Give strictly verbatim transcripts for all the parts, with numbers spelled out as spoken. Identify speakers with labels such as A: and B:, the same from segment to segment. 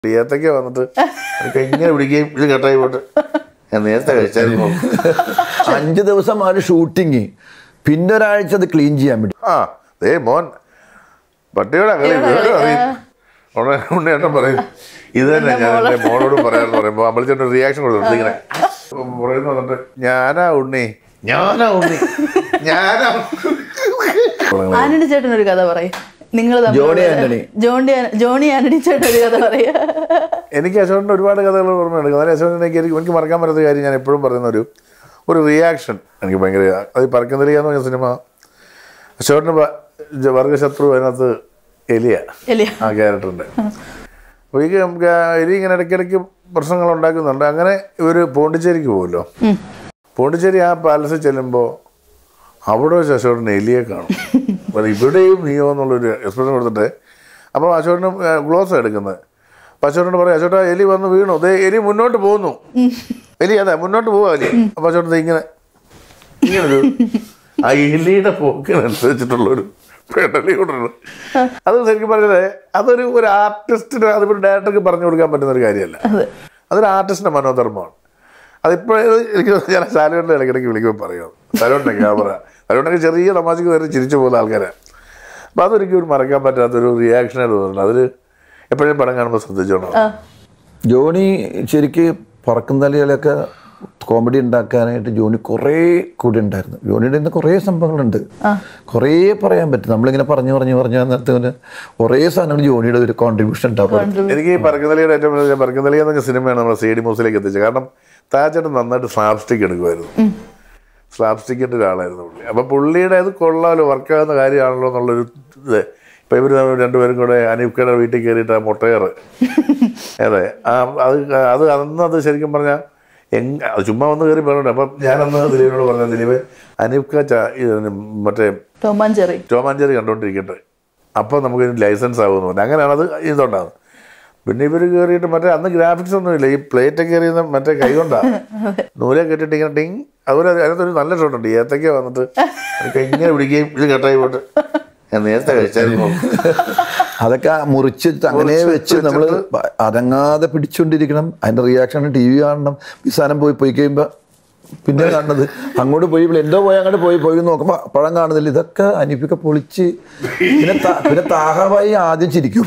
A: ഏത്തൊക്കെ വന്നിട്ട് ഇങ്ങനെ പിടിക്കുകയും ഇത് കെട്ടായി പോട്ട് ഞാൻ നേരത്തെ കഴിച്ചായിരുന്നു.
B: അഞ്ച് ദിവസം ആ ഒരു ഷൂട്ടിങ്, പിന്നെ ഒരാഴ്ച അത് ക്ലീൻ ചെയ്യാൻ വേണ്ടി.
A: ആ ദേ മോൻ പട്ടിയുടെ കളി അറിയും. ഉണ്ണേട്ടൻ പറയും ഇത് തന്നെ ഞാൻ എൻ്റെ മോളോട് പറയാമെന്ന് പറയുമ്പോൾ അമ്പലച്ചേട്ടൻ റിയാക്ഷൻ കൊടുത്തു. ഇങ്ങനെ പറയുന്നു വന്നിട്ട് ഞാനാ ഉണ്ണി ഞാനാ ഉണ്ണി ഞാനാ.
C: ആന്റണി ചേട്ടൻ ഒരു കഥ പറയും. നിങ്ങൾ
B: ജോണി ആന്റണി
C: ജോണി ജോണി ആന്റണി ചേട്ടൻ ഒരു കഥ പറയാ.
A: എനിക്ക് അശോകൻ്റെ ഒരുപാട് കഥകൾ ഓർമ്മയുണ്ട്. എന്നാലും അശോകൻ എനിക്ക് എനിക്ക് മറക്കാൻ പറ്റാത്ത കാര്യം ഞാൻ എപ്പോഴും പറയുന്ന ഒരു ഒരു റിയാക്ഷൻ എനിക്ക് ഭയങ്കര, അത് പറക്കുന്നില്ല എന്ന് പറഞ്ഞ സിനിമ അശോകൻ്റെ വർഗശത്രു അതിനകത്ത് എലിയ ആ ക്യാരക്ടറിൻ്റെ. അപ്പോൾ ഈ എലി ഇങ്ങനെ ഇടയ്ക്കിടയ്ക്ക് പ്രശ്നങ്ങൾ ഉണ്ടാക്കുന്നുണ്ട്. അങ്ങനെ ഇവർ പോണ്ടിച്ചേരിക്ക് പോകുമല്ലോ. പോണ്ടിച്ചേരി ആ പാലസിൽ ചെല്ലുമ്പോൾ അവിടെ വെച്ച് അശോകന് എലിയെ കാണും. അപ്പോൾ ഇവിടെയും നീയോ എന്നുള്ളൊരു എക്സ്പ്രഷൻ കൊടുത്തിട്ട് അപ്പോൾ അശോകന് ഗ്ലോസ് എടുക്കുന്നത്. അപ്പോൾ അശോകനോട് പറയും അശോട്ടാ എലി വന്ന് വീണു, അതേ എലി മുന്നോട്ട് പോകുന്നു, എലി അതെ മുന്നോട്ട് പോവാ എലി. അപ്പോൾ അശോട്ടൻ ഇങ്ങനെ ഇങ്ങനൊരു ആ എലിയുടെ പോക്കിനനുസരിച്ചിട്ടുള്ളൊരു പെടലി കൊണ്ടുണ്ട്. അത് ശരിക്കും പറഞ്ഞത് അതൊരു ഒരു ആർട്ടിസ്റ്റിന് അതിപ്പോൾ ഡയറക്ടർക്ക് പറഞ്ഞു കൊടുക്കാൻ പറ്റുന്ന ഒരു കാര്യമല്ല. അതൊരു ആർട്ടിസ്റ്റിൻ്റെ മനോധർമ്മമാണ്. അതിപ്പോഴത് എനിക്ക് ഞാൻ സാലുവിൻ്റെ ഇടയ്ക്കിടയ്ക്ക് വിളിക്കുമ്പോൾ പറയാം സാലുവിൻ്റെ ക്യാമറ സാലുവിൻ്റെ ചെറിയ തമാശക്ക് നേരെ ചിരിച്ചു പോകുന്ന ആൾക്കാരാണ്. അപ്പോൾ അതൊരിക്കലും ഒരു മറക്കാൻ പറ്റാത്തൊരു റിയാക്ഷനായിട്ട് തോന്നുന്നുണ്ട്. അതിൽ എപ്പോഴും പടം കാണുമ്പോൾ ശ്രദ്ധിച്ചോണം.
B: ജോണി ശരിക്ക് പറക്കുന്നലയിലൊക്കെ കോമഡി ഉണ്ടാക്കാനായിട്ട് ജോണി കുറേ കൂടി ഉണ്ടായിരുന്നു. ജോണിയുടെ ഇന്ന് കുറേ സംഭവങ്ങളുണ്ട്, കുറേ പറയാൻ പറ്റും. നമ്മളിങ്ങനെ പറഞ്ഞു പറഞ്ഞു പറഞ്ഞു നേരത്തെ കുറേ സാധനങ്ങൾ ജോണിയുടെ ഒരു കോൺട്രിബ്യൂഷൻ ഉണ്ടാവും.
A: എനിക്ക് ഈ പറക്കുന്നലിയുടെ ഏറ്റവും വലിയ പറക്കുന്നലി എന്ന് പറഞ്ഞ സിനിമയാണ് നമ്മൾ സി ഡി മൂസിലേക്ക് എത്തിച്ചത്. കാരണം താജേട്ടൻ നന്നായിട്ട് സ്ലാപ്സ്റ്റിക് എടുക്കുമായിരുന്നു, സ്ലാപ്സ്റ്റിക്കിൻ്റെ ഒരാളായിരുന്നു പുള്ളി. അപ്പം പുള്ളിയുടെ അത് കൊള്ളാമല്ലോ, വർക്കാകുന്ന കാര്യമാണല്ലോ എന്നുള്ളൊരു ഇത്. ഇപ്പം ഇവർ രണ്ടുപേരും കൂടെ അനീഫ്കയുടെ വീട്ടിൽ കയറിയിട്ട് ആ മുട്ടയറ് അതെ ആ അത് അത് അന്ന് അത് ശരിക്കും പറഞ്ഞാൽ എങ് അത് ചുമ്മാ വന്ന് കയറി പറഞ്ഞിട്ടുണ്ട്. അപ്പം ഞാനന്ന് ദിലീപിനോട് പറഞ്ഞ ദിലീപ് അനീഫ്ക മറ്റേ
C: ടോമാഞ്ചെറി
A: ടോമാഞ്ചെറി കണ്ടുകൊണ്ടിരിക്കട്ടെ, അപ്പോൾ നമുക്ക് ലൈസൻസ് ആകുമെന്ന് പറഞ്ഞു. അങ്ങനെയാണ് അത് ഇതുണ്ടാകുന്നത്. പിന്നെ ഇവർ കയറിയിട്ട് മറ്റേ അന്ന് ഗ്രാഫിക്സ് ഒന്നുമില്ല, ഈ പ്ലേറ്റ് കയറിയുന്ന മറ്റേ കൈ കൊണ്ടാണ് നൂലെ കെട്ടിട്ട് ഇങ്ങനെ ടിങ്. അതുപോലെ അതിനകത്തൊരു നല്ല ഷോട്ടുണ്ട്, ഏത്തൊക്കെ വന്നിട്ട് ഇങ്ങനെ പിടിക്കുകയും ഇത് കെട്ടായി പോട്ട് ഞാൻ നേരത്തെ കഴിച്ചായിരുന്നു.
B: അതൊക്കെ മുറിച്ച് അങ്ങനെ വെച്ച് നമ്മൾ അനങ്ങാതെ പിടിച്ചുകൊണ്ടിരിക്കണം. അതിൻ്റെ റിയാക്ഷൻ ടി വി കാണണം. ഈ സാധനം പോയി പോയി കഴിയുമ്പോൾ പിന്നെ കാണുന്നത് അങ്ങോട്ട് പോയി എന്തോ പോയി അങ്ങോട്ട് പോയി പോയി നോക്കുമ്പോൾ പഴം കാണുന്നില്ല. ഇതൊക്കെ അനീഫൊക്കെ പൊളിച്ച് പിന്നെ പിന്നെ താഹബായി ആദ്യം ചിരിക്കും.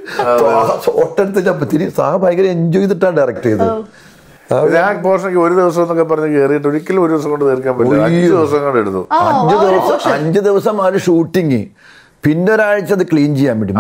B: ഒട്ടടുത്ത് ചപ്പത്തിന് സാഹ ഭയങ്കര എൻജോയ് ചെയ്തിട്ടാണ് ഡയറക്റ്റ് ചെയ്തത്.
A: പോർഷനൊക്കെ ഒരു ദിവസം എന്നൊക്കെ പറഞ്ഞ് കയറിയിട്ട് ഒരിക്കലും ഒരു ദിവസം കൊണ്ട് തീർക്കാൻ പറ്റില്ല. അഞ്ച് ദിവസം കൊണ്ട് എടുത്തു.
B: അഞ്ച് ദിവസം അഞ്ച് ദിവസം ആ ഒരു ഷൂട്ടിങ്, പിന്നെ ഒരാഴ്ച അത് ക്ലീൻ ചെയ്യാൻ വേണ്ടി.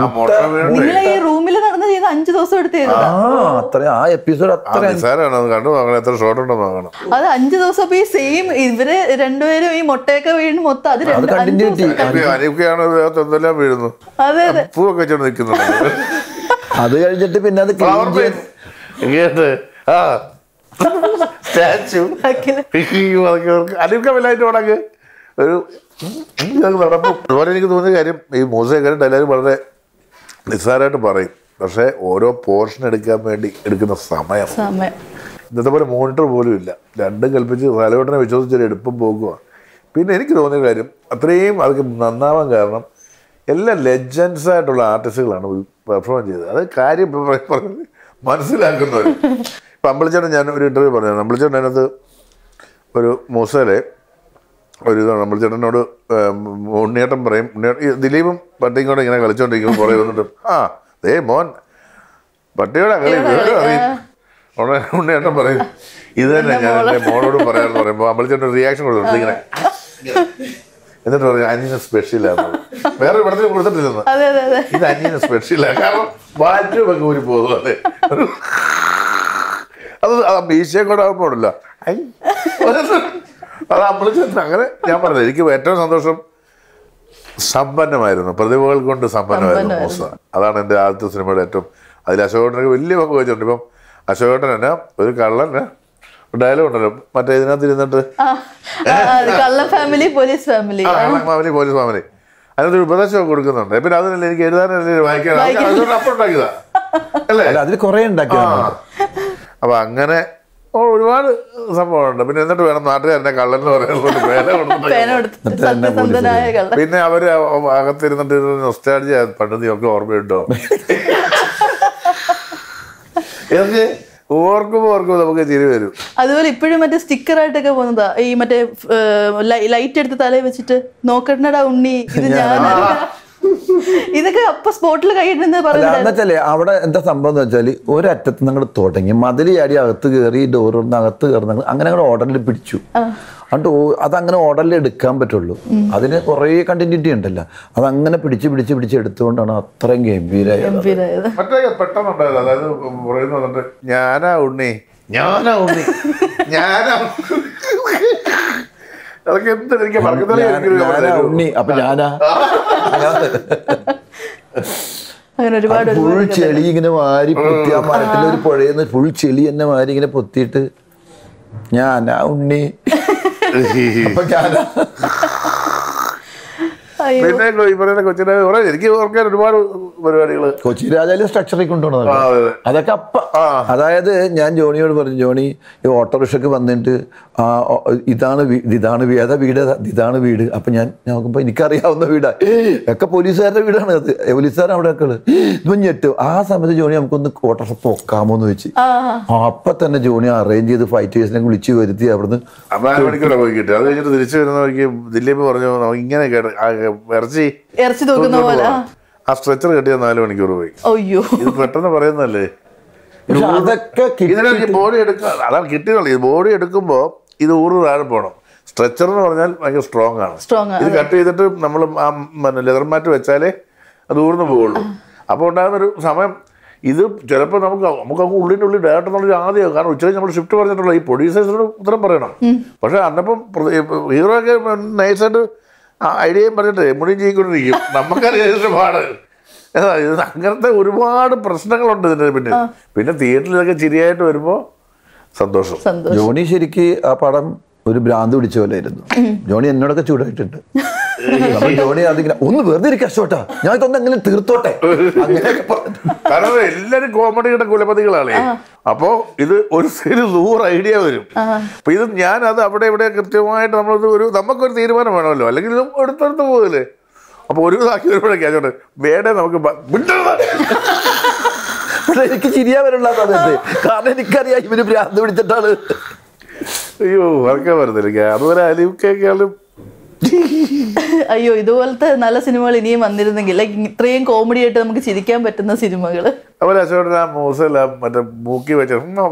C: അഞ്ചു ദിവസം എടുത്ത്
B: അത്ര ആ എപ്പിസോഡ് അത്ര
A: കണ്ടു നോക്കണം, എത്ര ഷോട്ട് ഉണ്ടോ നോക്കണം.
C: അത് അഞ്ചു ദിവസം ഈ സെയിം ഇവര് രണ്ടുപേരും ഈ മുട്ടയൊക്കെ വീണ് മൊത്തം അത്
A: എന്തെല്ലാം വീഴുന്നു, പൂവൊക്കെ വെച്ചോണ്ട് നിൽക്കുന്നുണ്ട്.
B: അത് കഴിഞ്ഞിട്ട് പിന്നെ അത് ക്ലീൻ
A: ചെയ്ത് ആ സ്റ്റാച്ചു അനീഫ്ക വല്ലായിട്ട് ഉടക്ക് ഒരു നടക്കും. അതുപോലെ എനിക്ക് തോന്നിയ കാര്യം ഈ മൂസയൊക്കെ എല്ലാവരും വളരെ നിസ്സാരമായിട്ട് പറയും, പക്ഷേ ഓരോ പോർഷൻ എടുക്കാൻ വേണ്ടി എടുക്കുന്ന സമയം ഇന്നത്തെ പോലെ മോണിറ്റർ പോലും ഇല്ല. രണ്ടും കൽപ്പിച്ച് സാലവട്ടനെ വിശ്വസിച്ചൊരു എടുപ്പം പോകുക. പിന്നെ എനിക്ക് തോന്നിയ കാര്യം അത്രയും അതൊക്കെ നന്നാവാൻ കാരണം എല്ലാം ലെജൻസ് ആയിട്ടുള്ള ആർട്ടിസ്റ്റുകളാണ് പെർഫോം ചെയ്തത്. അത് കാര്യം പറഞ്ഞ് മനസ്സിലാക്കുന്നവർ. ഇപ്പം അമ്പലച്ചേട്ടൻ ഞാൻ ഒരു ഇൻ്റർവ്യൂ പറഞ്ഞു, അമ്പലച്ചേട്ടൻ അതിനകത്ത് ഒരു മൂസയിലെ ഒരു ഇതാണ്. അമ്പലച്ചേട്ടനോട് ഉണ്ണിയേട്ടൻ പറയും, ഉണ്ണിയേട്ടൻ ദിലീപും പട്ടിയും കൂടെ ഇങ്ങനെ കളിച്ചോണ്ടിരിക്കുമ്പോൾ കുറേ വന്നിട്ട് ആ ദേ മോൻ പട്ടിയുടെ കളി അറിയും. ഉണ്ണിയേട്ടൻ പറയും ഇത് തന്നെ ഞാൻ എൻ്റെ മോളോട് പറയാമെന്ന് പറയുമ്പോൾ അമ്പലച്ചേട്ടൻ റിയാക്ഷൻ കൊടുത്തു. ഇങ്ങനെ എന്നിട്ട് പറയും അനിയന് സ്പെഷ്യലാണ്, വേറെ പടത്തിന് കൊടുത്തിട്ടില്ലെന്ന്. ഇത് അനിയന് സ്പെഷ്യലാണ്, കാരണം വാറ്റുമൊക്കെ ഊരി പോകും. അതെ അത് ആ മീശയെ കൂടെ ആകുമ്പോഴല്ല അത് അമ്പലച്ചേട്ടൻ. അങ്ങനെ ഞാൻ പറഞ്ഞത് എനിക്ക് ഏറ്റവും സന്തോഷം സമ്പന്നമായിരുന്നു, പ്രതിഭകൾ കൊണ്ട് സമ്പന്നമായിരുന്നു മൂസ. അതാണ് എൻ്റെ ആദ്യത്തെ സിനിമയുടെ ഏറ്റവും. അതിൽ അശോകേട്ടനൊക്കെ വലിയ പങ്ക് വഹിച്ചിട്ടുണ്ട്. ഇപ്പം അശോകേട്ടൻ തന്നെ ഒരു കള്ളൻ ഡയലോഗ് ഉണ്ടല്ലോ മറ്റേ ഇതിനകത്ത് ഇരുന്നിട്ട്
C: family police family
A: family police family അതിനകത്ത് ഉപദേശമൊക്കെ കൊടുക്കുന്നുണ്ട്. പിന്നെ അതിനല്ല എനിക്ക് എഴുതാനല്ലേ വായിക്കാൻ അതുകൊണ്ട് അപ്പം ഉണ്ടാക്കിയതാ അല്ലേ,
B: അതിൽ കുറേ ഉണ്ടാക്കിയതാണ്.
A: അപ്പൊ അങ്ങനെ ഒരുപാട് സംഭവമുണ്ട്. പിന്നെ എന്നിട്ട് വേണം നാട്ടുകാരനെ കള്ളൻ എന്ന് പറയുന്നത്. പിന്നെ അവര് അകത്തിരുന്നിട്ട് നൊസ്റ്റാൾജിയ പണ്ട് നീ ഒക്കെ ഓർമ്മയുണ്ടോ ഇതൊക്കെ ഓർക്കുമ്പോ ഓർക്കുമ്പോ നമുക്ക് ചിരി വരും.
C: അതുപോലെ ഇപ്പോഴും മറ്റേ സ്റ്റിക്കർ ആയിട്ടൊക്കെ പോകുന്നതാ ഈ മറ്റേ ലൈറ്റ് എടുത്ത് തലയിൽ വെച്ചിട്ട് നോക്കണ്ടടാ ഉണ്ണി ഇത് ഞാനല്ല. ഇതൊക്കെ അപ്പൊ സ്പോട്ടിൽ കൈയിട്ടെന്ന് പറയുന്നത്.
B: എന്നുവെച്ചാലേ അവിടെ എന്താ സംഭവം എന്ന് വെച്ചാല് ഒരറ്റത്ത് നിങ്ങൾ തുടങ്ങി മതിൽ ചാടി അകത്ത് കയറി ഡോറിന്ന് അകത്ത് കയറുന്ന അങ്ങനെ അങ്ങനെ ഓർഡറിൽ പിടിച്ചു. അതുകൊണ്ട് അതങ്ങനെ ഓർഡറിൽ എടുക്കാൻ പറ്റുള്ളൂ. അതിന് കുറേ കണ്ടിന്യൂറ്റി ഉണ്ടല്ലോ. അതങ്ങനെ പിടിച്ച് പിടിച്ച് പിടിച്ച് എടുത്തുകൊണ്ടാണ് അത്രയും ഗംഭീരമായത്.
A: മറ്റേ പെട്ടെന്നുണ്ടായത് അതായത് പറയുന്നുണ്ട് ഞാനാ ഉണ്ണി ഞാനാ ഉണ്ണി ഞാനാ അതൊക്കെ എന്ത് എനിക്ക്
B: ഉണ്ണി അപ്പൊ ഞാനാ
C: അങ്ങനെ ഒരുപാട്
B: ഫുൾ ചെളി ഇങ്ങനെ വാരി പൊത്തി ആ മരത്തിലെ ഒരു പുഴയെന്ന് ഫുൾ ചെളി തന്നെ വാരി ഇങ്ങനെ പൊത്തിയിട്ട് ഞാനാ ഉണ്ണി അപ്പൊ ഞാനാ.
A: പിന്നെ ഈ പറയുന്ന കൊച്ചിനെ എനിക്ക് ഓർക്കാൻ ഒരുപാട് പരിപാടികള്
B: കൊച്ചി രാജാവിലെ സ്ട്രക്ചറിൽ കൊണ്ടുപോകണം അതൊക്കെ അപ്പ. അതായത് ഞാൻ ജോണിയോട് പറഞ്ഞു, ജോണി ഈ ഓട്ടോറിക്ഷക്ക് വന്നിട്ട് ആ ഇതാണ് ഇതാണ് ഏതാ വീട് ഇതാണ് വീട്. അപ്പൊ ഞാൻ നോക്കുമ്പോ എനിക്കറിയാവുന്ന വീടാ ഒക്കെ പോലീസുകാരുടെ വീടാണ്. അത് പോലീസുകാർ അവിടെ ഒക്കെ ഇപ്പം ഞെട്ടും. ആ സമയത്ത് ജോണി നമുക്കൊന്ന് ഓട്ടോറിക്ഷ പൊക്കാമോ എന്ന് വെച്ച് അപ്പൊ തന്നെ ജോണി അറേഞ്ച് ചെയ്ത് ഫൈറ്റേഴ്സിനെ വിളിച്ച് വരുത്തി അവിടുന്ന്
A: മണിക്കൂടെ പോയി കിട്ടി. അത് കഴിഞ്ഞിട്ട് തിരിച്ചു വരുന്ന വഴിക്ക് ദിലീപ് പറഞ്ഞു ഇങ്ങനെ ഇറച്ചി
C: ഇറച്ചി തൂക്കുന്ന പോലെ
A: ആ സ്ട്രെച്ചർ കെട്ടിയ നാല് മണിക്കൂർ പോയി.
C: അയ്യോ
A: ഇത് പെട്ടെന്ന് പറയുന്നല്ലേ.
B: അതൊക്കെ
A: ബോഡി എടുക്കുക അതാണ് കിട്ടിയുള്ളത്. ബോഡി എടുക്കുമ്പോ ഇത് ഊറ് താഴെ പോകണം. സ്ട്രെച്ചർ എന്ന് പറഞ്ഞാൽ ഭയങ്കര സ്ട്രോങ് ആണ്. ഇത് കട്ട് ചെയ്തിട്ട് നമ്മൾ ആ ലെതർ മാറ്റ് വെച്ചാലേ അത് ഊർന്ന് പോവുള്ളൂ. അപ്പോൾ ഉണ്ടാകുന്നൊരു സമയം ഇത് ചിലപ്പോൾ നമുക്ക് നമുക്ക് അങ്ങ് ഉള്ളിൻ്റെ ഉള്ളിൽ ഡയറക്റ്റ് എന്നുള്ളൊരു ആദ്യം കാരണം ഉച്ചയ്ക്ക് നമ്മൾ ഷിഫ്റ്റ് പറഞ്ഞിട്ടുള്ള ഈ പ്രൊഡ്യൂസേഴ്സിനോട് ഉത്തരം പറയണം. പക്ഷെ അന്നപ്പം ഹീറോ ഒക്കെ നൈസായിട്ട് ഐഡിയയും പറഞ്ഞിട്ട് എമ്മുടിയും ചെയ്യിക്കൊണ്ടിരിക്കും. നമുക്കറിയാം പാട് ഇത് അങ്ങനത്തെ ഒരുപാട് പ്രശ്നങ്ങളുണ്ട് ഇതിൻ്റെ പിന്നെ പിന്നെ തിയേറ്ററിലൊക്കെ ചിരിയായിട്ട് വരുമ്പോൾ സന്തോഷം.
B: ജോണി ശരിക്ക് ആ പടം ഒരു ഭ്രാന്ത് പിടിച്ച പോലെ ആയിരുന്നു. ജോണി എന്നോടൊക്കെ ചൂടായിട്ടുണ്ട്. ജോണി അതിങ്ങനെ ഒന്ന് വെറുതെ ഒരു കഷ്ടോട്ടാ ഞാൻ ഇതൊന്നും അങ്ങനെ തീർത്തോട്ടെ അങ്ങനെയൊക്കെ
A: കാരണം എല്ലാരും കോമഡിയുടെ കുലപതികളാണ്. അപ്പോ ഇത് ഒരു സൈഡ് നൂറ് ഐഡിയ വരും. അപ്പൊ ഇത് ഞാൻ അത് അവിടെ ഇവിടെ കൃത്യമായിട്ട് നമ്മളത് ഒരു നമുക്കൊരു തീരുമാനം വേണമല്ലോ, അല്ലെങ്കിൽ ഇത് എടുത്തെടുത്ത് പോകില്ലേ. അപ്പൊ ഒരു ഇതാക്കി വരുമ്പോഴേക്കാച്ചോട്ടെ വേണേ നമുക്ക്
B: പക്ഷെ എനിക്ക് ചിരിയാ വരണ്ട സമയത്ത് കാരണം എനിക്കറിയാം ഇവര് ഭ്രാന്ത് പിടിച്ചിട്ടാണ്.
A: അയ്യോ വർക്കാൻ വരുന്നില്ല. അതുപോലെ അലിവുക്കേക്കാളും
C: അയ്യോ ഇതുപോലത്തെ നല്ല സിനിമകൾ ഇനിയും വന്നിരുന്നെങ്കിൽ ലൈക്ക് ഇത്രയും കോമഡി ആയിട്ട് നമുക്ക് ചിരിക്കാൻ പറ്റുന്ന സിനിമകൾ.
A: അതുപോലെ അശോകൻ ആ മൂസല്ല മറ്റേ മൂക്കി വെച്ച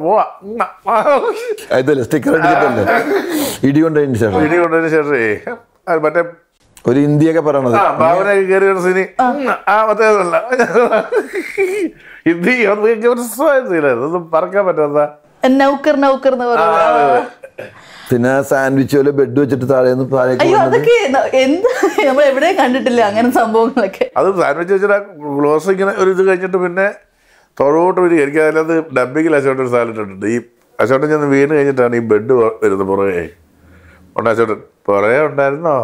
B: സ്റ്റിക്കർ ഇടി കൊണ്ടതിന് ശേഷം
A: ഇടി കൊണ്ടതിന് ശേഷേ മറ്റേ
B: ഒരു ഇന്ത്യയൊക്കെ പറയണത്
A: ഭാവന കയറി സിനി ആ മറ്റേതല്ല ഹിന്ദി അതൊന്നും പറക്കാൻ പറ്റാത്ത
C: നൗക്കർ നൗക്കർ എന്ന് പറയുന്നത്.
B: പിന്നെ സാൻഡ്വിച്ച് പോലെ ബെഡ് വെച്ചിട്ട് താഴേന്ന്
C: അയ്യോ അതൊക്കെ എന്ത് നമ്മൾ എവിടെയും കണ്ടിട്ടില്ല അങ്ങനെ സംഭവങ്ങളൊക്കെ.
A: അത് സാൻഡ്വിച്ച് വെച്ചിട്ട് ഗ്ലോസ് ഇങ്ങനെ ഒരു ഇത് കഴിഞ്ഞിട്ട് പിന്നെ പുറകോട്ട് വരിക. എനിക്ക് അതിനകത്ത് ഡബിങ്ങിൽ അശോട്ടൻ ഒരു സാധനം ഇട്ടിട്ടുണ്ട്. ഈ അശോട്ടൻ ചെന്ന് വീണ് കഴിഞ്ഞിട്ടാണ് ഈ ബെഡ് വരുന്നത് പുറകെ. ഉണ്ട് അശോട്ടൻ പുറകെ ഉണ്ടായിരുന്നോ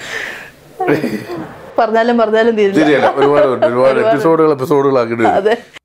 C: പറഞ്ഞാലും പറഞ്ഞാലും
A: ഒരുപാട് ഒരുപാട് എപ്പിസോഡുകൾ എപ്പിസോഡുകളാക്കിയിട്ട്